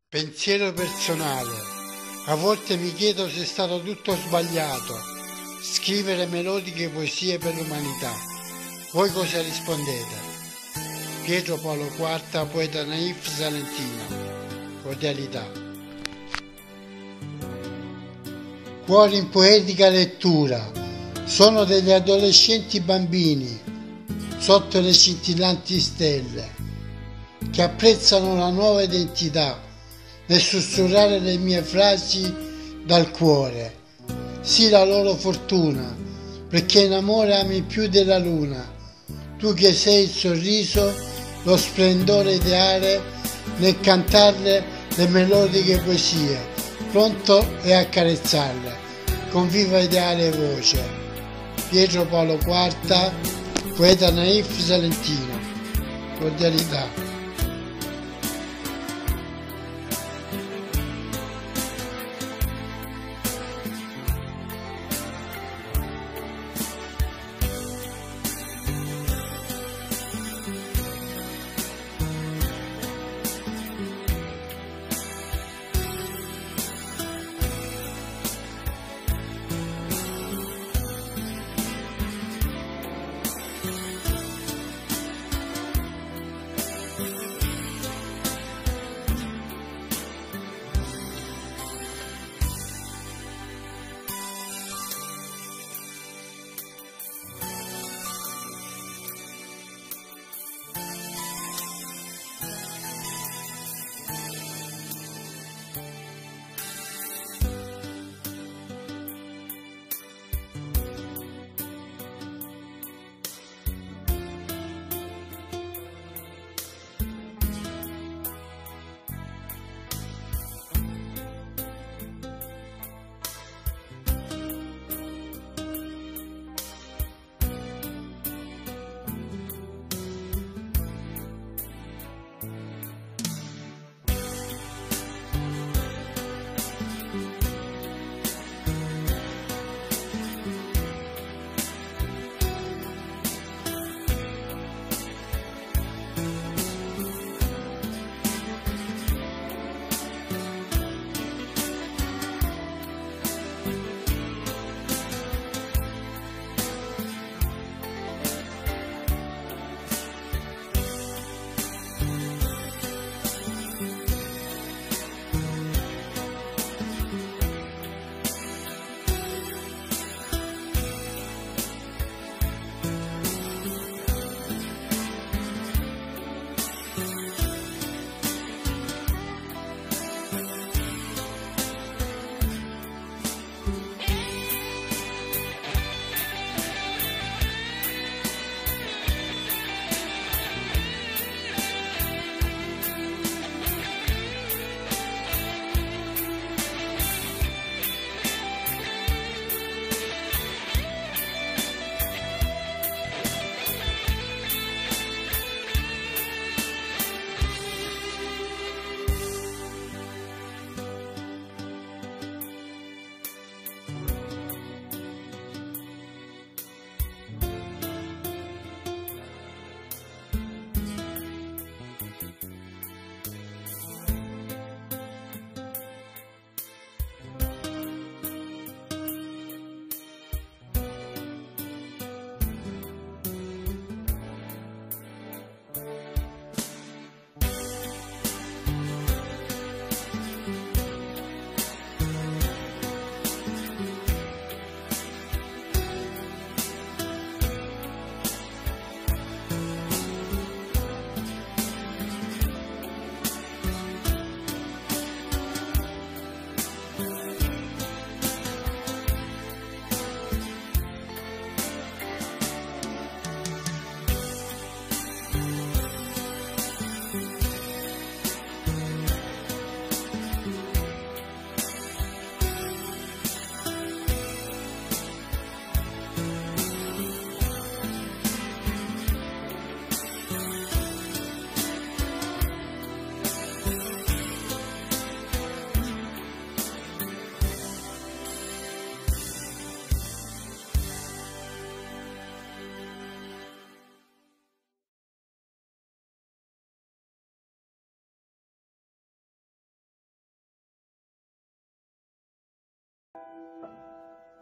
Pensiero personale. A volte mi chiedo se è stato tutto sbagliato. Scrivere melodiche poesie per l'umanità. Voi cosa rispondete? Pietro Paolo IV, poeta naif salentino. Cordialità. Cuori in poetica lettura. Sono degli adolescenti bambini sotto le scintillanti stelle che apprezzano la nuova identità nel sussurrare le mie frasi dal cuore. Sii la loro fortuna, perché in amore ami più della luna. Tu che sei il sorriso, lo splendore ideale nel cantarle le melodiche poesie, pronto è a carezzarle con viva ideale voce. Pietro Paolo IV, poeta naif salentino. Cordialità.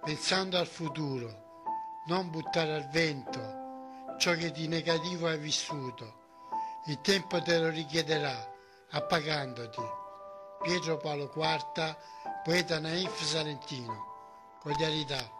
pensando al futuro, non buttare al vento ciò che di negativo hai vissuto. Il tempo te lo richiederà, appagandoti. Pietro Paolo IV, poeta naif salentino. Cordialità.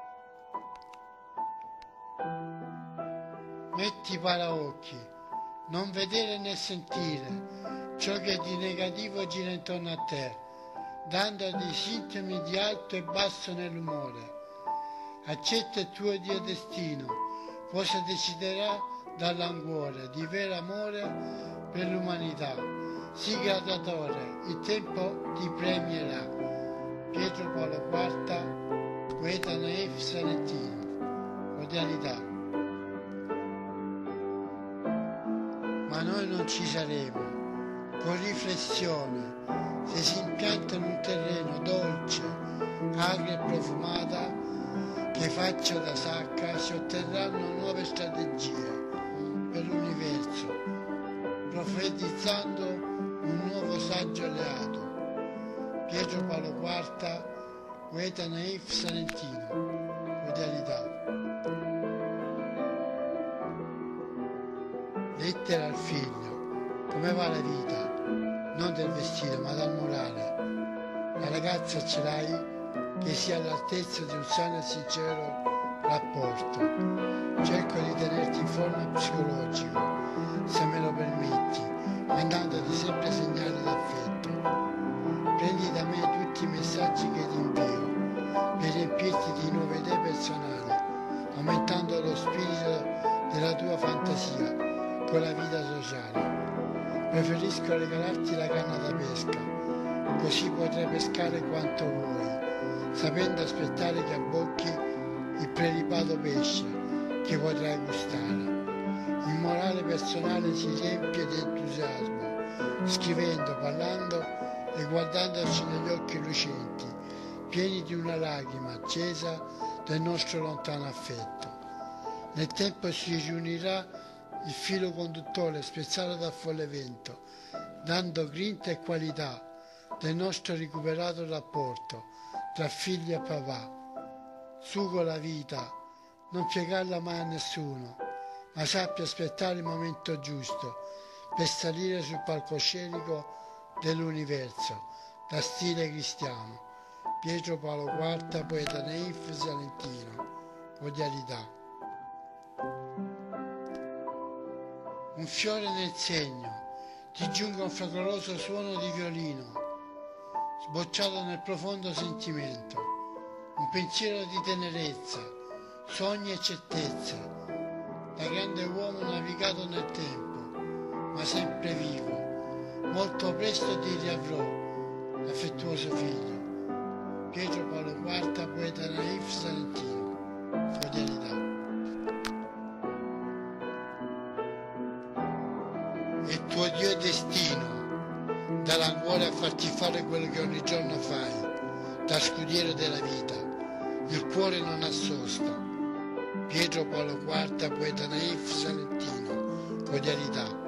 Metti paraocchi, non vedere né sentire ciò che di negativo gira intorno a te, dando dei sintomi di alto e basso nell'umore. Accetta il tuo Dio destino, cosa deciderà dall'anguore di vero amore per l'umanità. Sii gradatore, il tempo ti premierà. Pietro Paolo IV, poeta naif salentino. Cordialità. Ma noi non ci saremo. Con riflessione, se si impianta in un terreno dolce, agria e profumata, che faccia da sacca, si otterranno nuove strategie per l'universo, profetizzando un nuovo saggio alleato. Pietro Paolo IV, poeta naif salentino. Cordialità. Lettera al figlio. Come va la vita? Non del vestito, ma dal morale. La ragazza ce l'hai? Che sia all'altezza di un sano e sincero rapporto. Cerco di tenerti in forma psicologica, se me lo permetti, mandandoti sempre segnali d'affetto. Prendi da me tutti i messaggi che ti invio, per riempirti di nuove idee personali, aumentando lo spirito della tua fantasia con la vita sociale. Preferisco regalarti la canna da pesca, così potrai pescare quanto vuoi, sapendo aspettare che abbocchi il prelibato pesce che potrai gustare. Il morale personale si riempie di entusiasmo, scrivendo, parlando e guardandoci negli occhi lucenti, pieni di una lacrima accesa del nostro lontano affetto. Nel tempo si riunirà il filo conduttore spezzato dal folle vento, dando grinta e qualità del nostro recuperato rapporto tra figli e papà. Su con la vita, non piegarla mai a nessuno, ma sappia aspettare il momento giusto per salire sul palcoscenico dell'universo, da stile cristiano. Pietro Paolo IV, poeta naif salentino. Cordialità. Un fiore nel segno, ti giunge un fragoroso suono di violino, sbocciato nel profondo sentimento, un pensiero di tenerezza, sogni e certezze, da grande uomo navigato nel tempo, ma sempre vivo, molto presto ti riavrò, affettuoso figlio. Pietro Paolo IV, poeta naif salentino. Cordialità. Il tuo Dio è destino, dall'anguore a farti fare quello che ogni giorno fai, da scudiero della vita. Il cuore non ha sosta. Pietro Paolo IV, poeta naif salentino. Cordialità.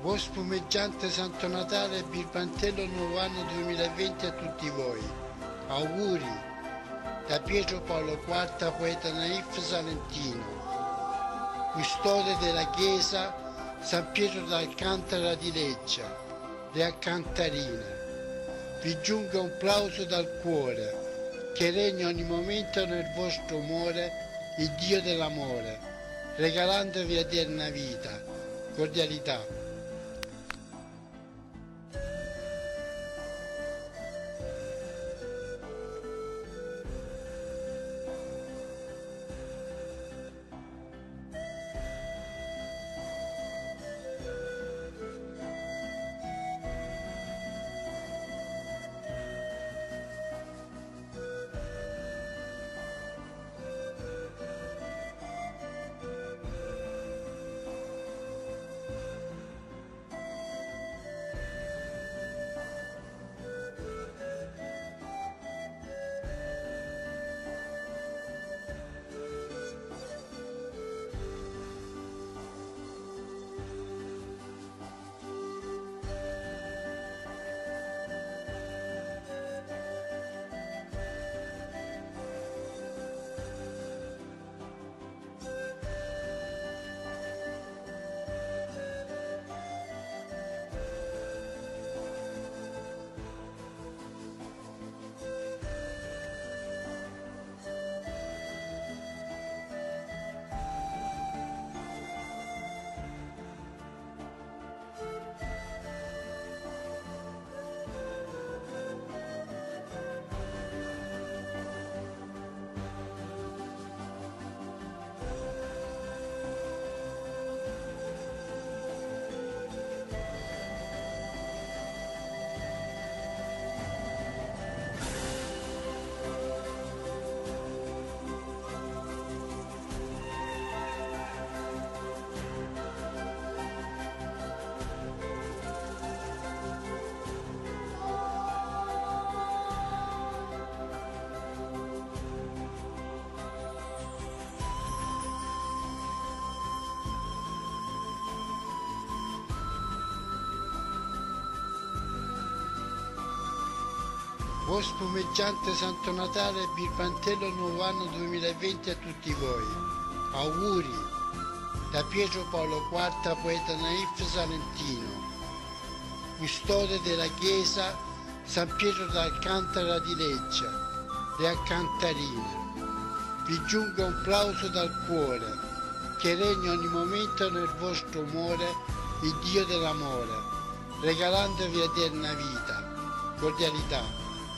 Buon spumeggiante Santo Natale e Birbantello Nuovo Anno 2020 a tutti voi. Auguri da Pietro Paolo IV, poeta naif salentino, custode della chiesa San Pietro d'Alcantara di Leccia, le Alcantarine. Vi giunga un plauso dal cuore, che regna ogni momento nel vostro umore il Dio dell'amore, regalandovi eterna vita, cordialità. Buon spumeggiante Santo Natale e Birbantello Nuovo Anno 2020 a tutti voi. Auguri da Pietro Paolo IV, poeta naif salentino, custode della chiesa San Pietro d'Alcantara di Leccia, le Alcantarine. Vi giunga un plauso dal cuore, che regna ogni momento nel vostro umore il Dio dell'amore, regalandovi eterna vita, cordialità.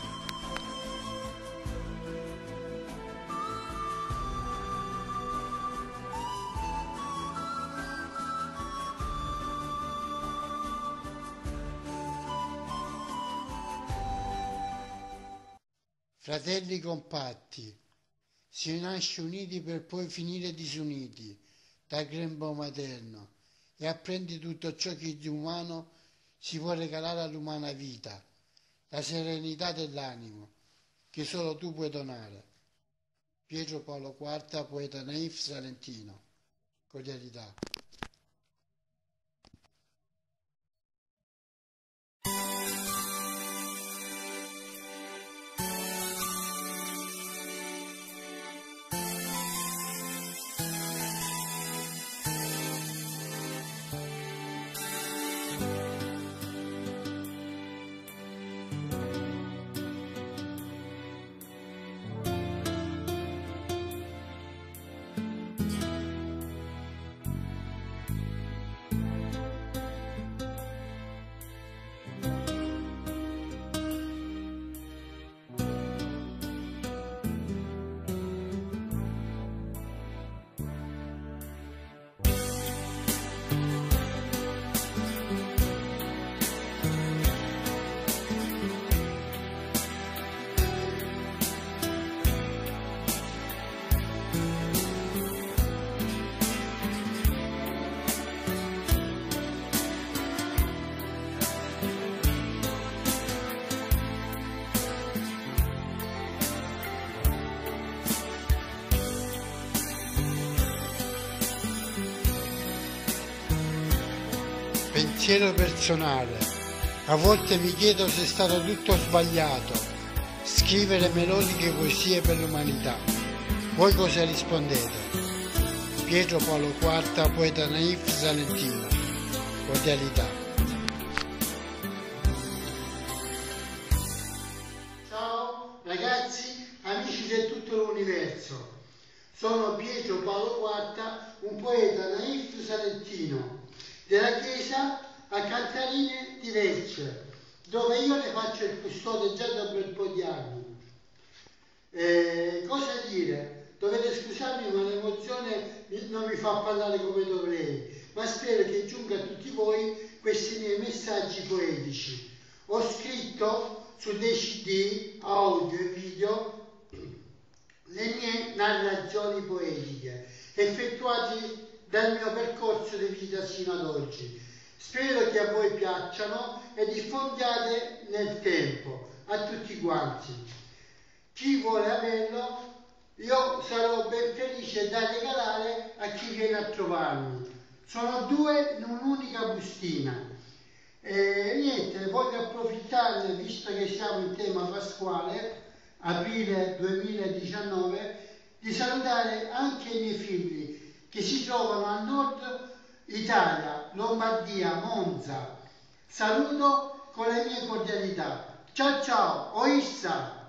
Fratelli compatti, si nasce uniti per poi finire disuniti dal grembo materno e apprendi tutto ciò che di umano si può regalare all'umana vita, la serenità dell'animo che solo tu puoi donare. Pietro Paolo IV, poeta naif salentino, cordialità. pensiero personale. A volte mi chiedo se è stato tutto sbagliato scrivere melodiche poesie per l'umanità. Voi cosa rispondete? Pietro Paolo IV, poeta naif salentino. Cordialità. Ciao ragazzi, amici di tutto l'universo. Sono Pietro Paolo IV, un poeta naif salentino della chiesa a Cantarine di Lecce, dove io ne faccio il custode già da un bel po' di anni. Cosa dire? Dovete scusarmi, ma l'emozione non mi fa parlare come dovrei, ma spero che giunga a tutti voi questi miei messaggi poetici. Ho scritto su dei CD, audio e video le mie narrazioni poetiche effettuate dal mio percorso di vita sino ad oggi. Spero che a voi piacciono e diffondiate nel tempo a tutti quanti. Chi vuole averlo, io sarò ben felice da regalare a chi viene a trovarmi. Sono due in un'unica bustina. E niente, voglio approfittarne, visto che siamo in tema pasquale, aprile 2019, di salutare anche i miei figli che si trovano a nord Italia, Lombardia, Monza. Saluto con le mie cordialità. Ciao ciao, Oissa!